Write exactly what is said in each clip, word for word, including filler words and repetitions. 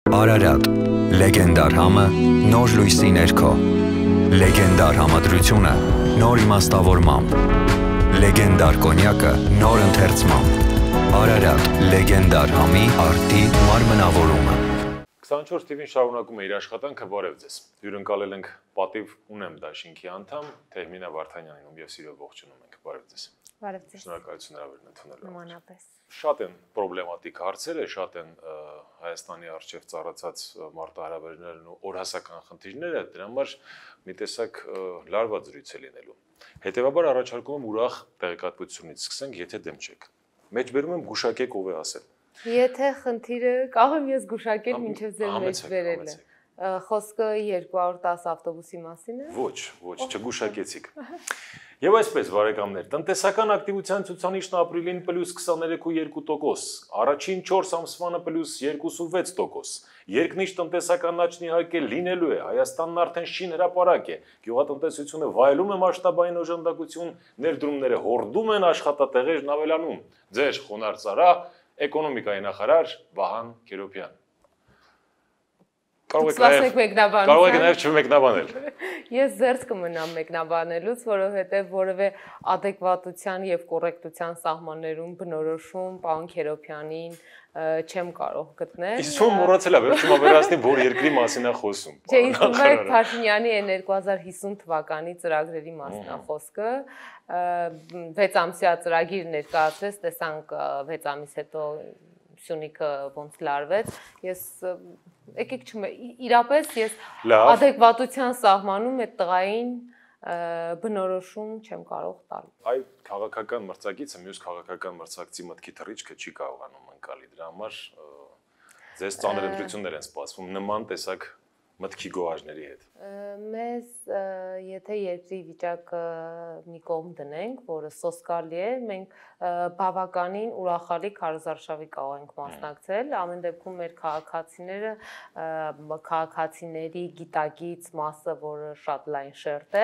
Արարատ, լեգենդար համը, նոր լույսի ներքո, լեգենդար համադրությունը, նոր իմաստավորմամբ, լեգենդար կոնյակը, նոր ընթերցմամբ, Արարատ, լեգենդար համի արդի մարմնավորումը։ քսանչորս թիվին շարունակում է իր աշխատանքը, բարև ձեզ։ Հյուրընկալել ենք պատիվ ունեմ դաշինքի անդամ Թեհմինա Վարդանյանին, ում եւ սիրով ողջունում ենք, բարև ձեզ։ Բարև ձեզ։ Շնորհակալություն հրավերն ընդունելու։ Նմանապես։ Շատ են պրոբլեմատիկ հարցերը, շատ են Հայաստանի առջև ծառացած մարտահրավերներն ու օրհասական խնդիրները, դրա համար մի տեսակ լարված զրույց է լինելու։ Հետևաբար առաջարկում եմ ուրախ տեղեկատվությունից սկսենք, եթե դեմ չեք։ Մեջբերում եմ գուշակեք ով է ասել։ Եթե խնդիրը կարող եմ ես գուշակել մինչև ձեր մեջ վերելը։ Խոսքը երկու հարյուր տասը ավտոբուսի մասին է։ Ոչ, ոչ, չգուշակեցիք։ Եվ այսպես, բարեկամներ, տնտեսական ակտիվության ցուցանիշն ապրիլին պլյուս քսաներեք ու երկու տոկոս, առաջին չորս ամսվանը պլյուս երկուսուվեց տոկոս, երկնիշ տնտեսական աճն իհարկե լինելու է, Հայաստանն արդեն շին հրապարակ է, գյուղատնտեսությունը վայելում է մասշտաբային օժանդակություն, ներդրումները հորդում են, աշխատատեղերն ավելանում։ Ձեր խոնարհ ծառա, էկոնոմիկայի նախարար Վահան Քերոբյան։ Կարող եք նաև չմեկնաբանել։ Ես զերծ կմնամ մեկնաբանելուց, որովհետև որևէ ադեկվատության եւ կոռեկտության սահմաններում բնորոշում պարոն Քերոբյանին չեմ կարող գտնել։ Իսկ ո՞ւմ մոռացել է, վերջում ավերացնի, որ երկրի մասին է խոսում։ Չէ, իսկ մեկ Փաշինյանի երկու հազար հիսուն թվականի ծրագրերի մասին է խոսքը, վեց ամսյա ծրագիր ներկայացրեց, տեսանք վեց ամիս հետո Սյունիքը ոնց լարվեց, ես եկեք չմ իրապես ես ադեկվատության սահմանում այդ տղային բնորոշում չեմ կարող տալ։ Այ քաղաքական մրցակիցը մյուս քաղաքական մրցակցի մտքի թռիչքը չի կարողանում ընկալի, դրա համար ձեզ ծանր ընտրություններ են սպասվում նման տեսակ մտքի գոհարների հետ։ Մեզ եթե երկրի վիճակը մի կողմ դնենք, որը սոսկալի է, մենք բավականին ուրախալի քարոզարշավի կարող ենք մասնակցել, ամեն դեպքում մեր քաղաքացիները, քաղաքացիների գիտակից մասը, որը շատ լայն շերտ է,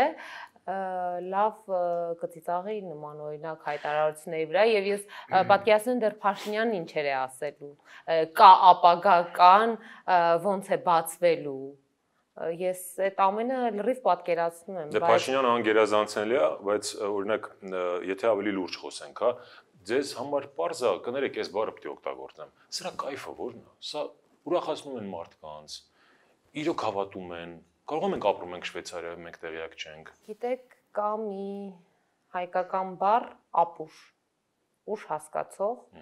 լավ կծիծաղի նման օրինակ հայտարարությունների վրա եւ ես պատկերացնում եմ դեռ Փաշինյանն ինչեր է ասելու, կա ապագա կան, ոնց է բացվելու։ Ես այդ ամենը լրիվ պատկերացնում եմ, բայց Փաշինյանը անգերազանցելի է, բայց օրինակ եթե ավելի լուրջ խոսենք, հա, ձեզ համար պարզ է, կներեք, այս բառը պետք է օգտագործեմ։ Սրա կայֆը ո՞րն է։ Սա ուրախացնում են մարդկանց, իրոք հավատում են, կարող ենք ապրում ենք Շվեյցարիայում, մենք տեղյակ չենք։ Գիտեք, կա մի հայկական բառ ապուշ, ուշ հասկացող,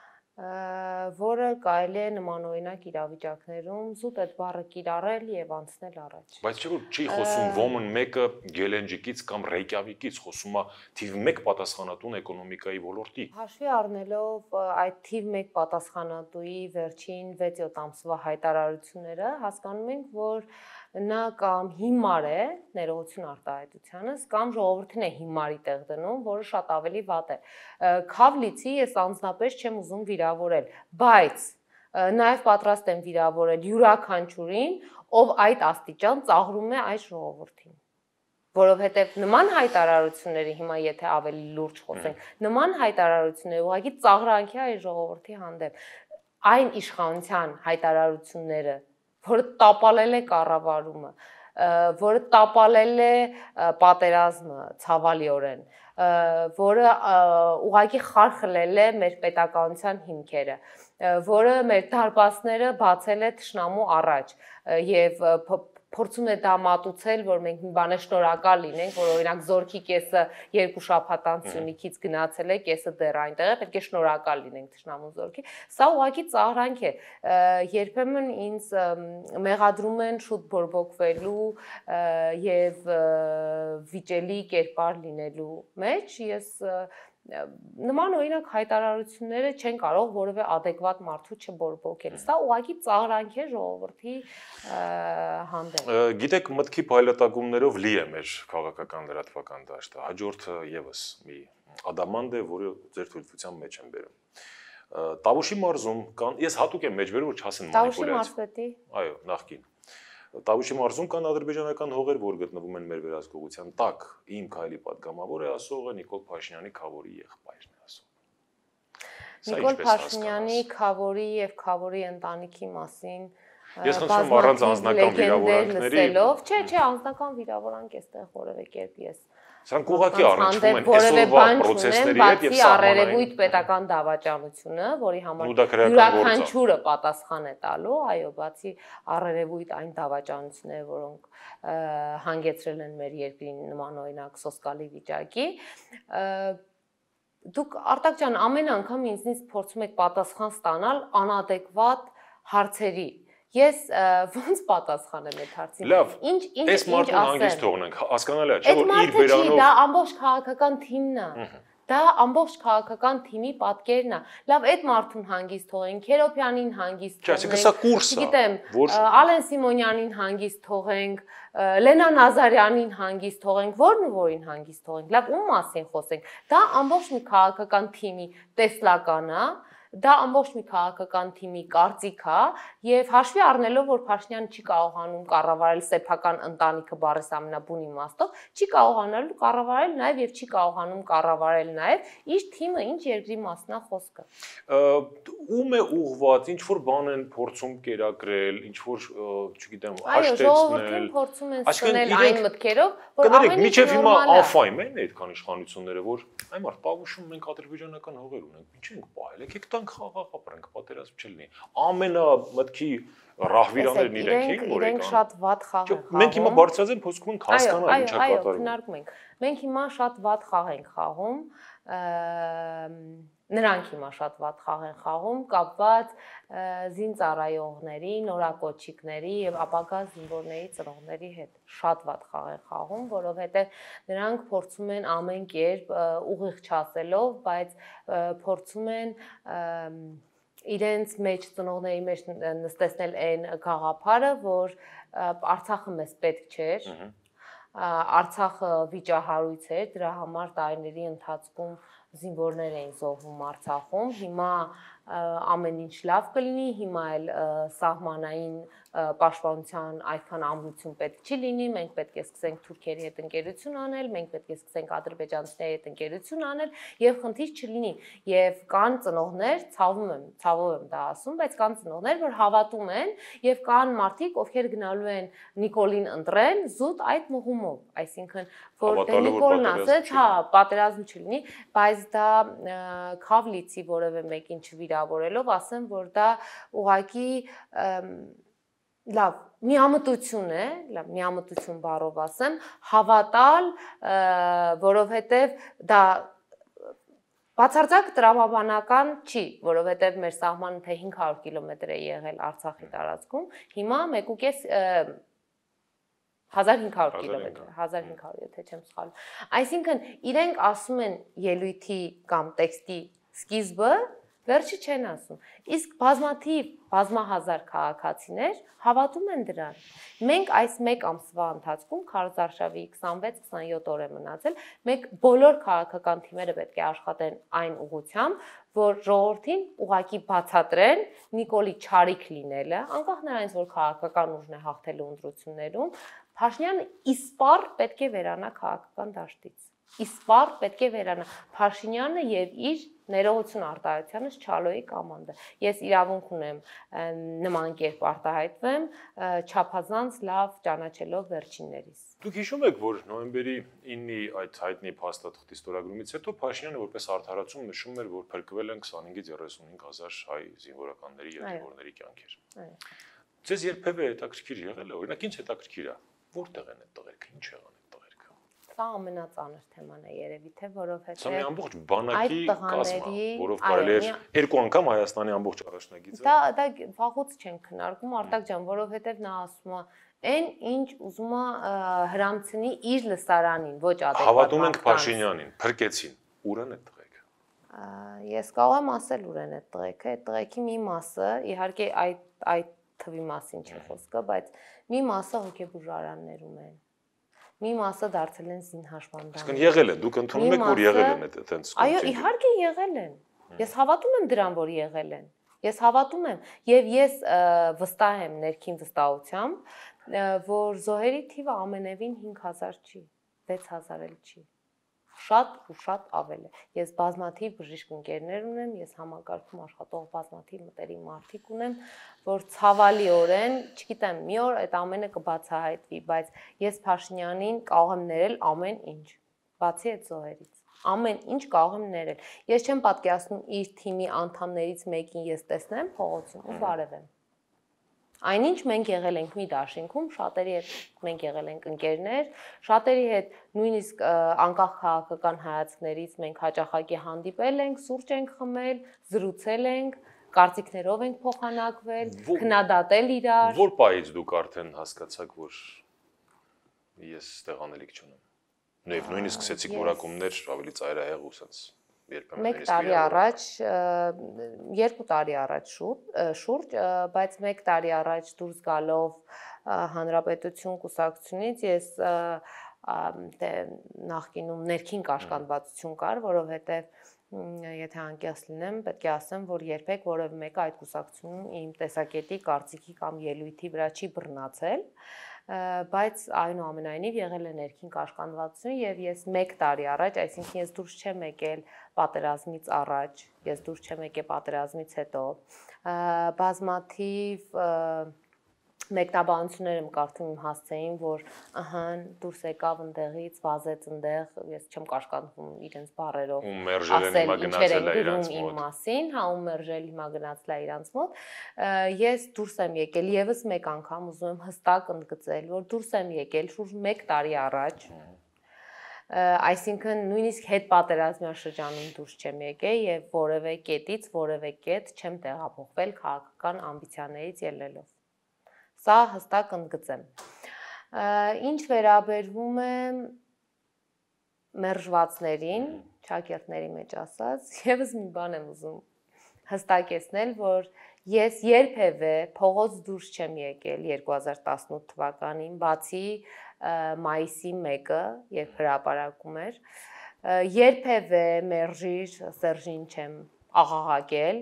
որը կարելի է նմանօրինակ իրավիճակներում զուտ այդ բառը կիրառել եւ անցնել առաջ։ Բայց չէ՞ որ չի խոսում ոմն մեկը Գելենջիկից կամ Ռեյկյավիկից, խոսում է թիվ մեկ պատասխանատուն էկոնոմիկայի ոլորտի։ Հաշվի առնելով այդ թիվ մեկ պատասխանատուի վերջին վեց-յոթ ամսվա հայտարարությունները, հասկանում ենք, որ նա կամ հիմար է ներողություն արտահայտությանս, կամ ժողովրդին է հիմարի տեղ դնում, որը շատ ավելի վատ է։ Քավլիցի ես անձնապես չեմ ուզում վիրավորել, բայց նաև պատրաստ եմ վիրավորել յուրաքանչյուրին, ով այդ աստիճան ծաղրում է այս ժողովրդին։ Որովհետև նման հայտարարությունների հիմա եթե ավելի լուրջ խոսենք, նման հայտարարությունները ուղղակի ծաղրանք է այս ժողովրդի հանդեպ։ Այն իշխանության հայտարարությունները, որը տապալել է կառավարումը, որը տապալել է պատերազմը ցավալիորեն, որը ուղղակի խարխլել է մեր պետականության հիմքերը, որը մեր դարպասները բացել է թշնամու առաջ եւ փորձում է դա մատուցել, որ մենք մի բանը շնորհակալ լինենք, որ օրինակ զորքի կեսը երկու շաբաթ անց Սյունիքից գնացել է, կեսը դեռ այնտեղ է, պետք է շնորհակալ լինենք թշնամու զորքի։ Սա ուղղակի ծաղրանք է։ Երբեմն ինձ մեղադրում են շուտ բորբոքվելու եւ վիճելի կերպար լինելու մեջ, ես նման օրինակ հայտարարությունները չեն կարող որևէ ադեկվատ մարդու չբորբոքել։ Սա ուղղակի ծաղրանք է ժողովրդի հանդեպ։ Գիտեք, մտքի փայլատակումներով լի է մեր քաղաքական լրատվական դաշտը։ Հաջորդը եւս մի ադամանդ է, որը ձեր թույլտվության մեջ են բերում։ Տավուշի մարզում կան, ես հատուկ եմ մեջբերում, որ չասեն մանիպուլյացիա։ Տավուշի մարզպետի։ Այո, նախկին։ Տավուշի մարզում կան ադրբեջանական հողեր, որ գտնվում են մեր վերահսկողության տակ։ Իմ քայլի պատգամավոր է ասողը Նիկոլ Փաշինյանի Քավորի եղբայրն է ասողը։ Նիկոլ Փաշինյանի Քավորի եւ Քավորի ընտանիքի մասին Ես խնդրում եմ առանց անձնական վիրավորանքների։ Չէ, չէ, անձնական վիրավորանք էստեղ որևէ կերպ ես Սրանք ուղղակի առնչվում են այսօրվա պրոցեսների հետ եւ սահմանային պետական դավաճանությունը, որի համար յուրաքանչյուրը պատասխան է տալու, այո, բացի առերևույթ այն դավաճանությունները, որոնք հանգեցրել են մեր երկրին նմանօրինակ սոսկալի վիճակի, դուք Արտակ ջան ամեն անգամ ինձնից փորձում եք պատասխան ստանալ անադեկվատ հարցերի։ Ես ոնց պատասխանեմ այդ հարցին։ Լավ, ինչ ինչ այս մարդուն հանգիստ թողնենք, հասկանալի է, չէ՞ որ իր բերանով։ Դա ամբողջ քաղաքական թիմն է։ Դա ամբողջ քաղաքական թիմի պատկերն է։ Լավ, այդ մարդուն հանգիստ թողենք, Քերոփյանին հանգիստ թողենք։ Չէ, սա կուրս է։ Գիտեմ, Ալեն Սիմոնյանին հանգիստ թողենք, Լենա Նազարյանին հանգիստ թողենք, որն ու որին հանգիստ թողենք։ Լավ, ում մասին խոսենք։ Դա ամբողջ մի քաղաքական թիմի տեսլական է։ Դա ամբողջ մի քաղաքական թիմի կարծիք է եւ հաշվի առնելով որ Փաշինյանը չի կարողանում կառավարել սեփական ընտանիքը բառիս ամենաբուն իմաստով, չի կարողանալու կառավարել նաեւ եւ չի կարողանում կառավարել նաեւ իր թիմը, ինչ երկրի մասն է խոսքը։ Ում է ուղղված, ինչ որ բան են փորձում կերակրել, ինչ որ, չգիտեմ, հաշտեցնել։ Այո, ժողովրդին փորձում են ստնել այն մտքերով, որ ամեն ինչ նորմալ է։ Անֆայմ են այդքան իշխանությունները, որ այ մարդ պավուշում մենք ադրբեջանական հողեր ունենք, ինչ ենք պահել, եկեք տանք խաղաղ ապրենք, պատերազմ չլինի։ Ամենամտքի ռահվիրաներն իրենք են, որ իրենք շատ վատ խաղ են խաղում։ Մենք հիմա բարձրացեն փոսքում ենք հասկանալ ինչա կատարվում։ Այո, քննարկում ենք։ Մենք հիմա շատ վատ խաղ ենք խաղում, նրանք հիմա շատ վատ խաղ են խաղում, կապված զինծառայողների, նորակոչիկների եւ ապագա զինվորների ծնողների հետ շատ վատ խաղ են խաղում, որովհետեւ նրանք փորձում են ամեն կերպ ուղիղ չասելով, բայց փորձում են իրենց մեջ ծնողների մեջ նստեցնել այն գաղափարը, որ Արցախը մեզ պետք չէր, Արցախը վիճահարույց էր, դրա համար տարիների ընթացքում զինվորներ էին զոհվում Արցախում, հիմա ամեն ինչ լավ կլինի, հիմա էլ սահմանային պաշտպանության այդքան ամրություն պետք չի լինի, մենք պետք է սկսենք թուրքերի հետ ընկերություն անել, մենք պետք է սկսենք ադրբեջանցիների հետ ընկերություն անել եւ խնդիր չլինի։ Եվ կան ծնողներ, ցավում եմ, ցավով եմ դա ասում, բայց կան ծնողներ, որ հավատում են եւ կան մարդիկ, ովքեր գնալու են Նիկոլին ընտրեն զուտ այդ մղումով, այսինքն որ Նիկոլն ասեց, հա, պատերազմ չլինի, բայց դա քավ լիցի որևէ մեկին չվիրավորելով, ասեմ, որ դա ուղղակի լավ, միամտություն է, լավ, միամտություն բառով ասեմ, հավատալ, որովհետև դա բացարձակ տրամաբանական չի, որովհետև մեր սահմանը թե հինգ հարյուր կիլոմետր է եղել Արցախի տարածքում, հիմա մեկ ու կես հազար հինգ հարյուր կիլոմետր, հազար հինգ հարյուր, եթե չեմ սխալվում։ Այսինքն իրենք ասում են ելույթի կամ տեքստի սկիզբը, վերջը չեն ասում։ Իսկ բազմաթիվ բազմահազար քաղաքացիներ հավատում են դրան։ Մենք այս մեկ ամսվա ընթացքում քարոզարշավի քսանվեց քսանյոթ օր է մնացել, մենք բոլոր քաղաքական թիմերը պետք է աշխատեն այն ուղղությամբ, որ ժողովրդին ուղղակի բացատրեն Նիկոլի չարիք լինելը, անկախ նրանից, որ քաղաքական ուժն է հաղթելու ընտրություններում, Փաշինյանը իսպառ պետք է վերանա քաղաքական դաշտից։ Իսպառ պետք է վերանա Փաշինյանը եւ իր ներողություն արտահայտությունից Չալոյի կամանդը։ Ես իրավունք ունեմ նման կերպ արտահայտվեմ, չափազանց լավ ճանաչելով վերջիններիս։ Դուք հիշում եք, որ նոյեմբերի ինի այդ հայտնի փաստաթղթի ստորագրումից հետո Փաշինյանը որպես արդարացում նշում էր, որ փրկվել են քսանհինգից երեսունհինգ հազար հայ զինվորականների եւ զինվորների կյանքեր։ Ձեզ երբևէ հետաքրքիր եղել է, օրինակ ինչ հետաքրքիր է, որտեղ են այդ տղերքը, ինչ եղան այդ տղերքը։ Սա ամենածանր թեման է երևի թե, որովհետեւ Սա մի ամբողջ բանակի կազմ է, որով կարելի է երկու անգամ Հայաստանի ամբողջ առաջնագիծը։ Դա դա վաղուց չեն քննարկում Արտակ ջան, որովհետեւ նա ասում է այն ինչ ուզում է հրամցնի իր լսարանին, ոչ adekvat։ Հավատում ենք Փաշինյանին, փրկեցին։ Ուր են այդ տղերքը։ Ես կարող եմ ասել ուր են այդ տղերքը, այդ տղերքի մի մասը, իհարկե այդ այդ թվի մասին չի խոսքը, բայց մի մասը հոգեբուժարաններում են։ Մի մասը դարձել են զինհաշվանդան։ Իսկ եղել են, դուք ընդունում եք, որ եղել են այդտենց։ Այո, իհարկե եղել են։ Ես հավատում եմ դրան, որ եղել են։ Ես հավատում եմ եւ ես վստահ եմ ներքին վստահությամբ, որ զոհերի թիվը ամենևին հինգ հազար չի, վեց հազար էլ չի։ Շատ ու շատ ավել է։ Ես բազմաթիվ բժիշկ ընկերներ ունեմ, ես համակարգում աշխատող բազմաթիվ մտերիմ մարդիկ ունեմ, որ ցավալիորեն, չգիտեմ, մի օր այդ ամենը կբացահայտվի, բայց ես Փաշինյանին կարող եմ ներել ամեն ինչ, բացի այդ զոհերից։ Ամեն ինչ կարող եմ ներել։ Ես չեմ պատկերացնում իր թիմի անդամներից մեկին ես տեսնեմ փողոցում ու բարևեմ։ Այնինչ մենք եղել ենք մի դաշինքում, շատերի հետ մենք եղել ենք ընկերներ, շատերի հետ նույնիսկ անկախ քաղաքական հայացքներից մենք հաճախակի հանդիպել ենք, սուրճ ենք խմել, զրուցել ենք, կարծիքներով ենք փոխանակվել, քննադատել իրար։ Որ պահից դուք արդեն հասկացաք, որ ես ստեղ անելիք չունեմ։ Նույնիսկ նույնիսկ սկսեցիք որակումներ ավելի ծայրահեղ ու sense Մեկ տարի առաջ, երկու տարի առաջ շուրջ, բայց մեկ տարի առաջ դուրս գալով Հանրապետություն կուսակցությունից ես նախկինում ներքին կաշկանդվածություն կար, որովհետև եթե անկեղծ լինեմ, պետք է ասեմ, որ երբեք որևէ մեկը այդ կուսակցությունում իմ տեսակետի, կարծիքի կամ ելույթի վրա չի բռնացել, բայց այնուամենայնիվ եղել է ներքին կաշկանդվածություն եւ ես մեկ տարի առաջ, այսինքն ես դուրս չեմ եկել պատերազմից առաջ, ես դուրս չեմ եկել պատերազմից հետո, բազմաթիվ մեկնաբանություններ եմ կարդում իմ հասցեին, որ ըհը դուրս եկավ ընդեղից, վազեց ընդեղ, ես չեմ կաշկանդվում իրենց բառերով, ասել ինչեր են գրում իմ մասին, հա ու մերժել հիմա գնացել է իրանց մոտ, ես դուրս եմ եկել, եւս մեկ անգամ ուզում եմ հստակ ընդգծել, որ դուրս եմ եկել շուրջ մեկ տարի առաջ, այսինքն նույնիսկ հետ պատերազմյան շրջանում դուրս չեմ եկել եւ որևէ կետից, որևէ կետ չեմ տեղափոխվել քաղաքական ամբիցիաներից ելնելով։ Սա հստակ ընդգծեմ։ Ինչ վերաբերվում է մերժվածներին, ճակերտների մեջ ասած, եւս մի բան եմ ուզում հստակեցնել, որ ես երբևէ փողոց դուրս չեմ եկել երկու հազար տասնութ թվականին, բացի մայիսի մեկը, երբ հրապարակում էր, երբևէ մերժիր Սերժին չեմ աղաղակել,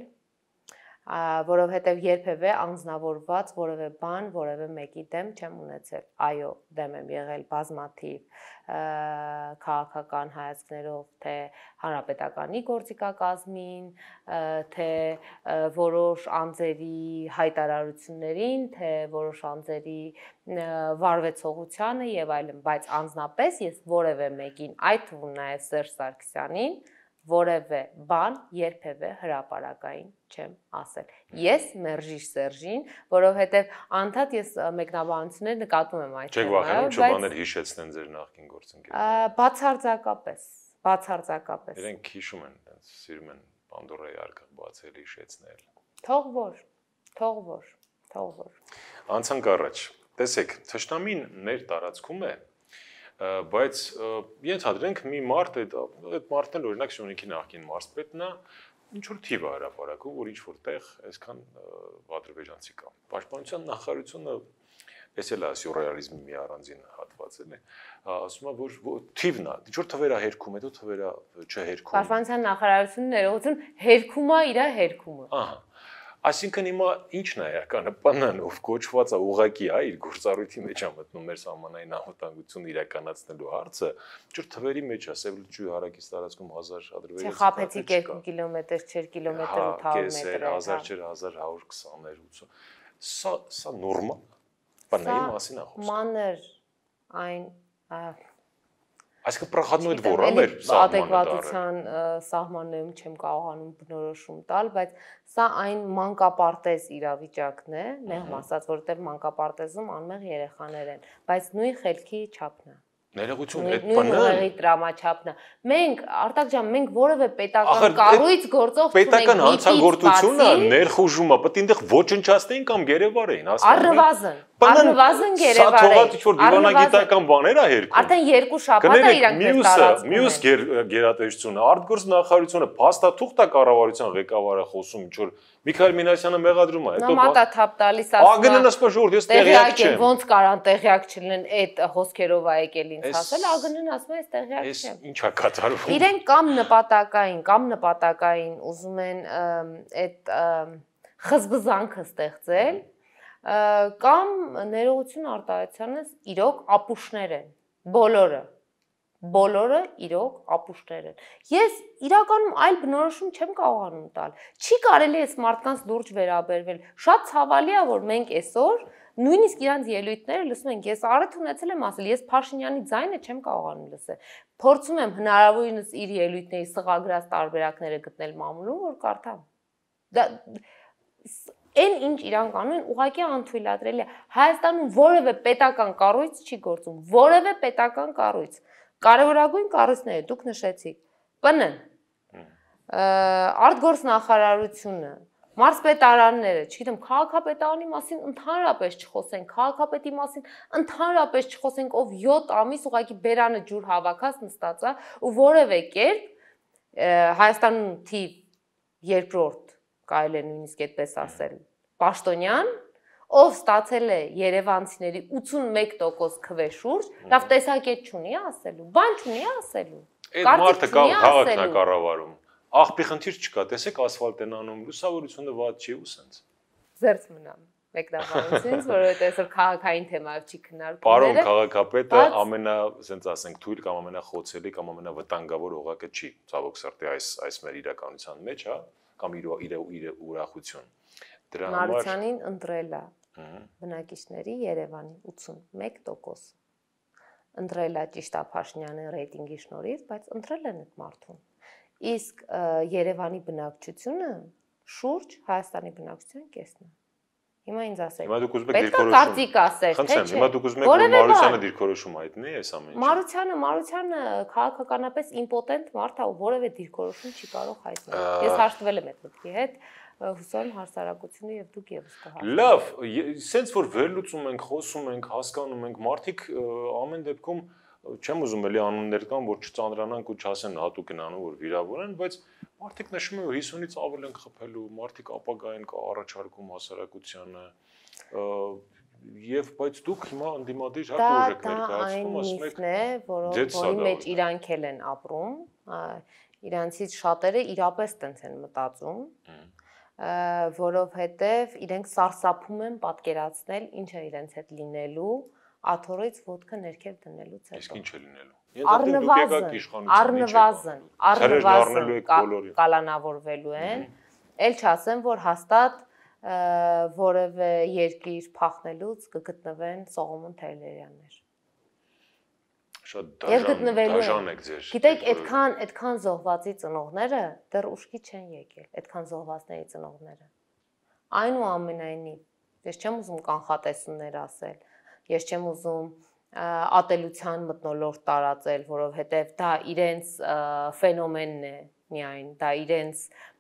որովհետև երբևէ անձնավորված որևէ բան, որևէ մեկի դեմ չեմ ունեցել։ Այո, դեմ եմ եղել բազմաթիվ քաղաքական հայացքներով, թե հանրապետականի գործիքակազմին, թե որոշ անձերի հայտարարություններին, թե որոշ անձերի վարվեցողությանը եւ այլն, բայց անձնապես ես որևէ մեկին, այդ թվում նաեւ Սերժ Սարգսյանին, որևէ բան երբևէ հրապարակային չեմ ասել։ Ես մերժիր Սերժին, որովհետև անդադ ես մեկնաբանություններ նկատում եմ այդ թեմայով, բայց չեք վախենում, չէ բաներ հիշեցնեն ձեր նախկին գործընկերներին։ Բացարձակապես, բացարձակապես։ Իրենք հիշում են, այնց սիրում են Պանդորայի արկղ բացել, հիշեցնել։ Թող որ, թող որ, թող որ։ Անցանք առաջ։ Տեսեք, թշնամին ներ տարածքում է, բայց ենթադրենք մի մարդ, այդ մարդն էլ օրինակ Սյունիքի նախկին մարզպետն է, ինչ որ թիվ է հրապարակում, որ ինչ որտեղ այսքան ադրբեջանցի կա։ Պաշտպանության նախարարությունը էս էլ է սյուրռեալիզմի մի առանձին հատված է, ասում է, որ թիվն է, ինչ որ թվերա հերքում, հետո թվերա չհերքում։ Պաշտպանության նախարարությունը ներողություն հերքում է իր հերքումը։ Ահա։ Այսինքն հիմա ինչն է էականը ՊՆ-ն, ով կոչված է ուղղակի, հա, իր գործառույթի մեջ է մտնում մեր սահմանային անվտանգությունը իրականացնելու հարցը, ջուր թվերի մեջ է, Սև լճի հարակից տարածքում հազար ադրբեջանցի։ Չէ, խաբեցիք երկու կիլոմետր, չէր կիլոմետր ութ հարյուր մետր։ հազար չէր հազար հարյուր քսաներ ութ։ Սա սա նորմալ է։ ՊՆ-ի մասին է խոսքը։ Մանր այն Այսինքն պրախադնու այդ ոռան էր adekvatության սահմաններում չեմ կարողանում բնորոշում տալ, բայց սա այն մանկապարտեզ իրավիճակն է, մեղմ ասած, որովհետև մանկապարտեզում անմեղ երեխաներ են, բայց նույն խելքի չափն է։ Ներողություն, այդ ՊՆ-ի դրամաչափն է։ Մենք, Արտակ ջան, մենք որևէ պետական կառույց գործող չունենք։ Պետական հանցագործությունը, ներխուժումը, պետք է այնտեղ ոչնչացնեին կամ գերեվարեին, հասկանու՞մ եք։ Առնվազն գերեվարեին։ Սա թողած ինչ-որ դիվանագիտական բաներ է հերքում։ Արդեն երկու շաբաթ է իրանք մեզ տարածում։ Մյուս գերատեսչությունը, արտգործ նախարարությունը, փաստաթուղթ է կառավարության ղեկավարը խոսում, ինչ-որ Միքայել Մինասյանը մեղադրում է, հետո մատաթափ տալիս ասում է։ Ագնն ասում է ժողովուրդ, ես տեղյակ չեմ։ Ոնց կարան տեղյակ չլինեն այդ հոսքերով է եկել ինձ ասել, Ագնն ասում է, ես տեղյակ չեմ։ Էս ի՞նչ է կատարվում։ Իրենք կամ նպատակային, կամ նպատակային ուզում են այդ խզբզանքը ստեղծել, կամ ներողություն արտահայտությանս իրոք ապուշներ են, բոլորը, Բոլորը իրոք ապուշներ են։ Ես իրականում այլ բնորոշում չեմ կարողանում տալ։ Չի կարելի այս մարդկանց լուրջ վերաբերվել։ Շատ ցավալի է, որ մենք այսօր նույնիսկ իրանց ելույթները լսում ենք։ Ես առիթ ունեցել եմ ասել, ես Փաշինյանի ձայնը չեմ կարողանում լսել։ Փորձում եմ հնարավորինս իր ելույթների սղագրած տարբերակները գտնել մամուլում, որ կարդամ։ Դա Այն ինչ իրանք անում են, ուղղակի անթույլատրելի է։ Հայաստանում որևէ պետական կառույց չի գործում, որևէ պետական կառույց։ Կարևորագույն կառույցները դուք նշեցիք, ՊՆ-ն, արտգործնախարարությունը, մարզպետարանները, չգիտեմ, քաղաքապետարանի մասին ընդհանրապես չխոսենք, քաղաքապետի մասին ընդհանրապես չխոսենք, ով յոթ ամիս ուղղակի բերանը ջուր հավաքած նստած է ու որևէ կերպ Հայաստանում թիվ երկրորդ, կարելի է նույնիսկ այդպես ասել, պաշտոնյան, ով ստացել է երևանցիների ութսունմեկ տոկոս քվե շուրջ, լավ տեսակետ չունի ասելու, բան չունի ասելու։ Այդ մարդը քաղաքն է կառավարում։ Աղբի խնդիր չկա, տեսեք ասֆալտ են անում, լուսավորությունը վատ չի ու սենց։ Զերծ մնամ մեկնաբանությունից, որովհետև այսօր քաղաքային թեմայով չի քննարկում։ Պարոն քաղաքապետը ամենա, ասենք ասենք, թույլ կամ ամենախոցելի կամ ամենավտանգավոր օղակը չի, ցավոք սրտի այս այս մեր իրականության մեջ, հա, կամ իր իր ուրախություն։ Դրա համար Մարությանին ընտրել է բնակիչների Երևանի ութսունմեկ տոկոս։ Ընտրել է ճիշտ է Փաշինյանի ռեյտինգի շնորհիվ, բայց ընտրել են այդ մարդուն։ Իսկ Երևանի բնակչությունը շուրջ Հայաստանի բնակչության կեսն է։ Հիմա ինձ ասեք։ Հիմա դուք ուզում եք դիրքորոշում։ Պետք է կարծիք ասեք, թե չէ։ Հիմա դուք ուզում եք որ Մարությանը դիրքորոշում հայտնի այս ամենը։ Մարությանը, Մարությանը քաղաքականապես իմպոտենտ մարդ է, ու որևէ դիրքորոշում չի կարող հայտնել։ Ես հաշտվել եմ այդ մտքի հետ, հուսով եմ հասարակությունը եւ դուք եւս կհասկանաք։ Լավ, սենց որ վերլուծում ենք, խոսում ենք, հասկանում ենք, մարդիկ ամեն դեպքում չեմ ուզում էլի անուններ կան, որ չծանրանանք ու չասեն հատուկ են անում, որ վիրավոր են, բայց մարդիկ նշում են, որ հիսունից ավել են խփելու, մարդիկ ապագային կա առաջարկում հասարակությանը, եւ բայց դուք հիմա ընդդիմադիր հա ուժեք ներկայացնում, ասում եք, որի մեջ իրանք էլ են ապրում, իրանցից շատերը իրապես տենց են մտածում, որովհետեւ իրենք սարսափում են պատկերացնել ինչ է իրենց հետ լինելու, աթոռից ոտքը ներքև դնելուց հետո։ Իսկ ինչ է լինելու։ Առնվազն, առնվազն, առնվազն կալանավորվելու են, էլ չասեմ, որ հաստատ որևէ երկիր փախնելուց կգտնվեն Սողոմոն Թեհլերյաններ։ Շատ դաժան եք ձեր։ Գիտեք, այդքան այդքան զոհվածի ծնողները դեռ ուշքի չեն եկել, այդքան զոհվածների ծնողները։ Այնուամենայնիվ, ես չեմ ուզում կանխատեսումներ ասել, ես չեմ ուզում ատելության մթնոլորտ տարածել, որովհետև դա իրենց ֆենոմենն է միայն, դա իրենց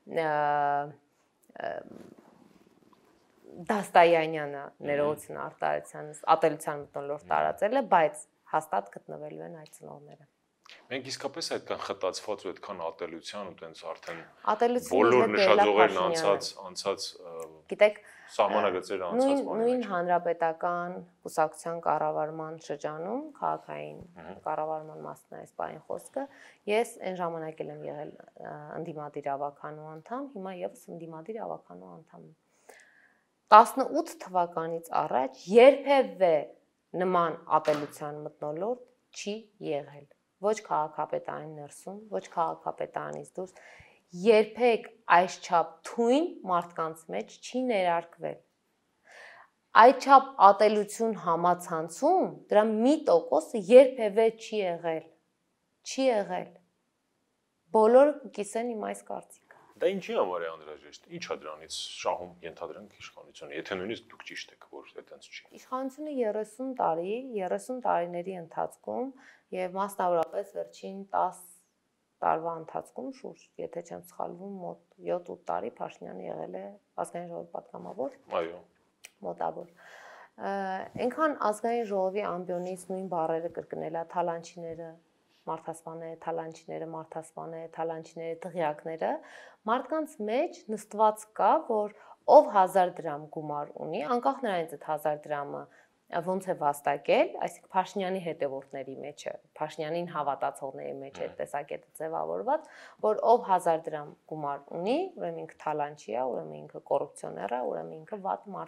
Դաստայանյանը ներողություն արտահայտությանս ատելության մթնոլորտ տարածել է, բայց հաստատ գտնվելու են այդ ծնողները։ Մենք իսկապես այդքան խտացված ու այդքան ատելության ու տենց արդեն ատելությունը բոլոր նշաձողերն անցած անցած գիտեք սահմանագծերը անցած նույն հանրապետական կուսակցության կառավարման շրջանում քաղաքային կառավարման մասն է այս բանի խոսքը ես այն ժամանակ էլ եմ եղել ընդդիմադիր ավականու անդամ, հիմա եւս ընդդիմադիր ավականու անդամ եմ։ տասնութ թվականից առաջ երբևէ նման ատելության մթնոլորտ չի եղել։ Ոչ քաղաքապետարանի ներսում, ոչ քաղաքապետարանից դուրս, երբեք այսչափ թույն մարդկանց մեջ չի ներարկվել։ Այդչափ ատելություն համացանցում դրա մի տոկոսը երբևէ չի եղել։ Չի եղել։ Բոլորը կկիսեն իմ այս կարծիքը։ Դա ինչի համար է անհրաժեշտ։ Ինչ է դրանից շահում ենթադրենք իշխանությունը, եթե նույնիսկ դուք ճիշտ եք, որ այդպես չի։ Իշխանությունը երեսուն տարի, երեսուն տարիների ընթացքում եւ մասնավորապես վերջին տասը տարվա ընթացքում շուրջ, եթե չեմ սխալվում, մոտ յոթ-ութ տարի Փաշինյանը եղել է ազգային ժողովի պատգամավոր։ Այո։ Մոտավոր։ Այնքան ազգային ժողովի ամբիոնից նույն բառերը կրկնել է թալանչիները, մարդասպաները, թալանչիները, մարդասպաները, թալանչիները, դղյակները, մարդկանց մեջ նստված կա, որ ով հազար դրամ գումար ունի, անկախ նրանից այդ հազար դրամը ոնց է վաստակել, այսինքն Փաշինյանի հետևորդների մեջ է, Փաշինյանին հավատացողների մեջ է տեսակետը ձևավորված, որ ով հազար դրամ գումար ունի, ուրեմն ինքը թալանչի է, ուրեմն ինքը կոռուպցիոներ է, ուրեմն ինքը վատ մարդ է։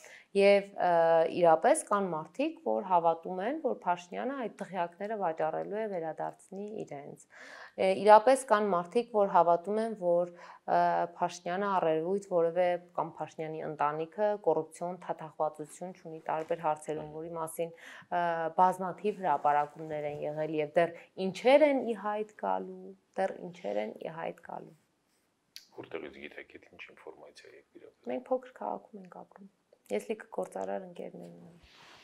Եվ իրապես կան մարդիկ, որ հավատում են, որ Փաշինյանը այդ դղյակները վաճառելու է վերադարձնի իրենց։ Իրապես կան մարդիկ, որ հավատում են, որ Փաշինյանը առերևույթ որևէ կամ Փաշինյանի ընտանիքը կոռուպցիոն թաթախվածություն ունի տարբեր հարցերում, որի մասին բազմաթիվ հրապարակումներ են եղել եւ դեռ ինչեր են ի հայտ գալու, դեռ ինչեր են ի հայտ գալու։ Որտեղից գիտեք այդ ինչ ինֆորմացիա եք իրապես։ Մենք փոքր քաղաքում ենք ապրում։ Ես լիքը գործարար ընկերներ ունեմ։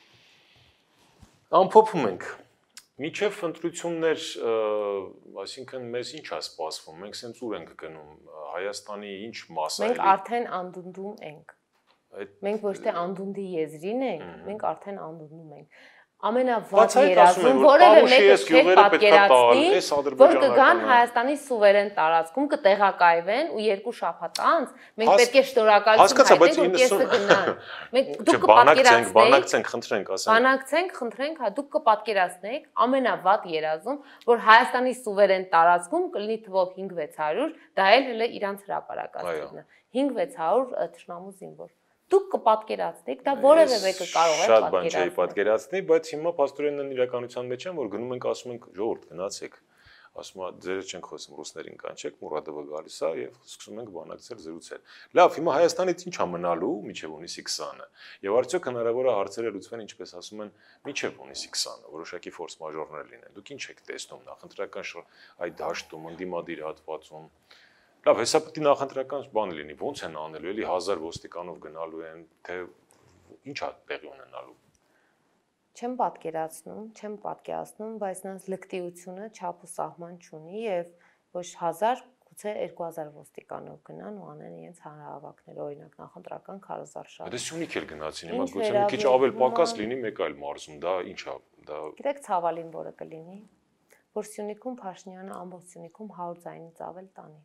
Ամփոփում ենք։ Միջև ընտրություններ, այսինքն մեզ ինչ է սպասվում։ Մենք սենց ուր ենք գնում, Հայաստանի ինչ մաս է։ Մենք արդեն անդունդում ենք։ Մենք ոչ թե անդունդի եզրին ենք, մենք արդեն անդունդում ենք։ Ամենավատ երազում որևէ մեկը չէր պատկերացնի, որ կգան Հայաստանի սուվերեն տարածքում, կտեղակայվեն ու երկու շաբաթ անց մենք պետք է շնորհակալություն հայտնենք, որ կեսը գնան։ Մենք դուք կպատկերացնեք, բանակցենք, խնդրենք, ասենք։ Բանակցենք, խնդրենք, հա դուք կպատկերացնեք ամենավատ երազում, որ Հայաստանի սուվերեն տարածքում կլինի թվով հինգ-վեց հարյուր, դա էլ հələ իրանց հրապարակածներն է։ հինգ-վեց հարյուր թշնամու զինվոր։ Դուք կպատկերացնեք, դա որևէ մեկը կարող է պատկերացնել։ Շատ բան չէի պատկերացնի, բայց հիմա փաստորեն իրականության մեջ են, որ գնում ենք ասում ենք ժողովուրդ գնացեք, ասում է ձերը չենք խոսում ռուսներին կանչեք, Մուրադովը գալիս է եւ սկսում ենք բանակցել, զրուցել։ Լավ, հիմա Հայաստանից ինչ է մնալու մինչեւ հունիսի քսանը։ Եվ արդյոք հնարավոր է հարցերը լուծվեն, ինչպես ասում են, մինչեւ հունիսի քսանը, որոշակի ֆորս մաժորներ լինեն։ Դուք ինչ եք տեսնում նախընտրական այդ դաշտում, ընդդիմադիր հատվածում։ Լավ, հեսա պետք է նախընտրական բան լինի, ո՞նց են անելու, էլի հազար ոստիկանով գնալու են, թե ինչ է տեղի ունենալու։ Չեմ պատկերացնում, չեմ պատկերացնում, բայց նրանց լկտիությունը չափ ու սահման չունի եւ ոչ հազար, գուցե երկու հազար ոստիկանով գնան ու անեն իրենց հանրահավաքներ, օրինակ նախընտրական քարոզար շահ։ Դա Սյունիք էլ գնացին, հիմա գուցե մի քիչ ավել պակաս լինի մեկ այլ մարզում, դա ինչ է, դա։ Գիտեք ցավալին որը կլինի, որ Սյունիքում Փաշինյանը ամբողջ Սյունիքում հարյուր ձայնից ավել տանի։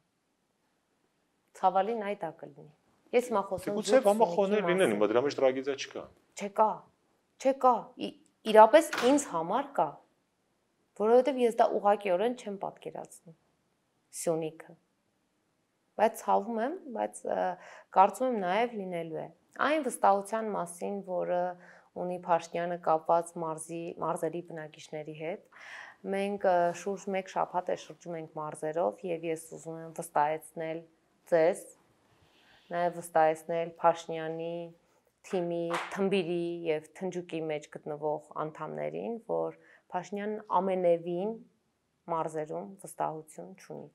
Ցավալին այդ է կլինի։ Ես հիմա խոսում եմ։ Գուցե համախոհներ լինեն, հիմա դրա մեջ տրագեդիա չկա։ Չկա։ Չկա։ Իրապես ինձ համար կա, որովհետև ես դա ուղղակիորեն չեմ պատկերացնում։ Սյունիքը։ Բայց ցավում եմ, բայց կարծում եմ նաև լինելու է։ Այն վստահության մասին, որը ունի Փաշինյանը կապված մարզի մարզերի բնակիչների հետ, մենք շուրջ մեկ շաբաթ է շրջում ենք մարզերով եւ ես ուզում եմ վստահեցնել ձեզ, նաև վստահեցնել Փաշինյանի թիմի, թմբիրի եւ թնջուկի մեջ գտնվող անդամներին, որ Փաշինյանն ամենևին մարզերում վստահություն չունի։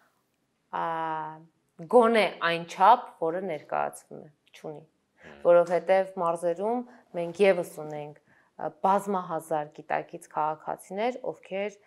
Գոնե այն չափ, որը ներկայացվում է, չունի, որովհետեւ մարզերում մենք եւս ունենք բազմահազար գիտակից քաղաքացիներ, ովքեր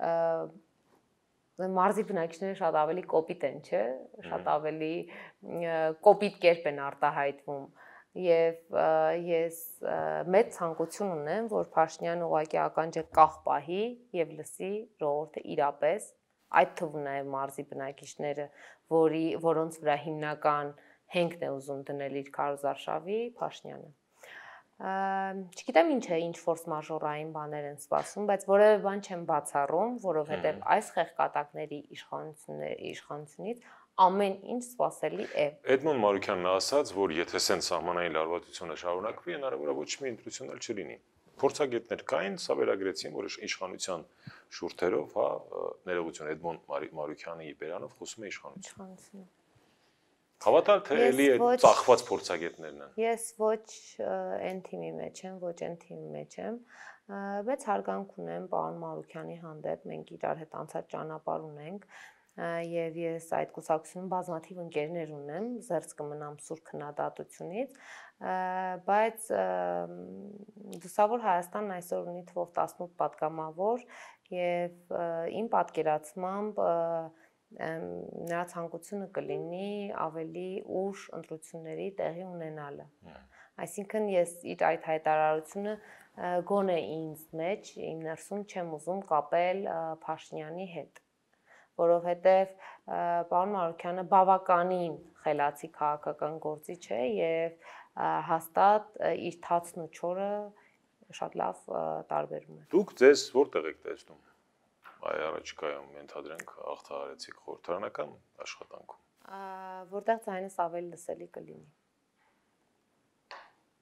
մարզի բնակիչները շատ ավելի կոպիտ են, չէ, շատ ավելի կոպիտ կերպ են արտահայտվում եւ ես մեծ ցանկություն ունեմ, որ Փաշինյանը ուղղակի ականջը կախ պահի եւ լսի ժողովուրդը իրապես, այդ թվում նաեւ մարզի բնակիչները, որի որոնց վրա հիմնական հենքն է ուզում դնել իր քարոզարշավի Փաշինյանը։ Չգիտեմ ինչ է, ինչ ֆորս մաժորային բաներ են սպասում, բայց որևէ բան չեմ բացառում, որովհետև այս խեղկատակների իշխանությունից ամեն ինչ սպասելի է։ Էդմոն Մարուկյանն ասաց, որ եթե սենց սահմանային լարվածությունը շարունակվի, հնարավոր է ոչ մի ընտրություն էլ չլինի։ Փորձագետներ կային, սա վերագրեցին, որ իշխանության շուրթերով, հա, ներողություն, Էդմոն Մարուկյանի բերանով խոսում է իշխանություն։ Հավատալ թե էլի է ծախված փորձագետներն են։ Ես ոչ այն թիմի մեջ եմ, ոչ այն թիմի մեջ եմ, բայց հարգանք ունեմ պարոն Մարուկյանի հանդեպ, մենք իրար հետ անցած ճանապարհ ունենք, եւ ես այդ կուսակցությունում բազմաթիվ ընկերներ ունեմ, զերծ կմնամ սուր քննադատությունից, բայց դուսավոր Հայաստանն այսօր ունի թվով տասնութ պատգամավոր եւ իմ պատկերացմամբ նրա ցանկությունը կլինի ավելի ուշ ընտրությունների տեղի ունենալը։ Այսինքն ես իր այդ հայտարարությունը գոնե ինձ մեջ, իմ ներսում չեմ ուզում կապել Փաշինյանի հետ, որովհետև պարոն Մարուկյանը բավականին խելացի քաղաքական գործիչ է եւ հաստատ իր թացն ու չորը շատ լավ տարբերում է։ Դուք ձեզ որտեղ եք տեսնում։ Այ առաջիկայում ենթադրենք աղթահարեցիք խորհրդարանական աշխատանքում։ Որտեղ ձայնս ավելի լսելի կլինի։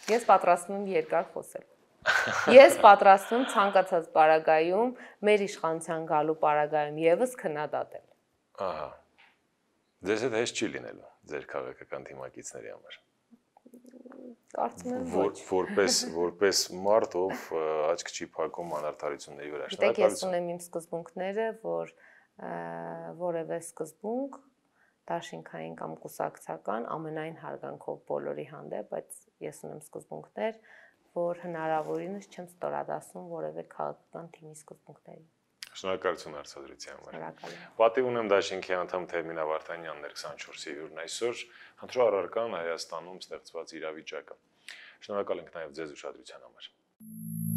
Ես պատրաստվում եմ երկար խոսել։ Ես պատրաստվում եմ ցանկացած պարագայում մեր իշխանության գալու պարագայում եւս քննադատել։ Ահա։ Ձեզ հետ հեշտ չի լինելու ձեր քաղաքական թիմակիցների համար։ Կարծում եմ ոչ։ Որպես որպես մարդ, ով աչք չի փակում անարդարությունների վրա։ Գիտեք, ես ունեմ իմ սկզբունքները, որ որևէ սկզբունք դաշինքային կամ կուսակցական ամենայն հարգանքով բոլորի հանդեպ, բայց ես ունեմ սկզբունքներ, որ հնարավորինս չեմ ստորադասում որևէ քաղաքական թիմի սկզբունքներին։ Շնորհակալություն հարցադրության համար։ Շնորհակալ եմ։ Պատիվ ունեմ դաշինքի անդամ Թեհմինա Վարդանյանն էր քսանչորսի հյուրն այսօր, հնդրո առարկան Հայաստանում ստեղծված իրավիճակը։ Շնորհակալ ենք նաև ձեզ ուշադրության համար։